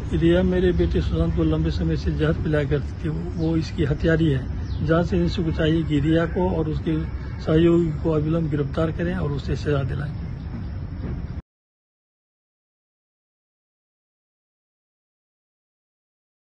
रिया मेरे बेटे सुशांत को लंबे समय से जहर पिलाया करती थी। वो इसकी हत्यारी है। जांच से को चाहिए कि रिया को और उसके सहयोगी को अविलंब गिरफ्तार करें और उसे सजा दिलाएं।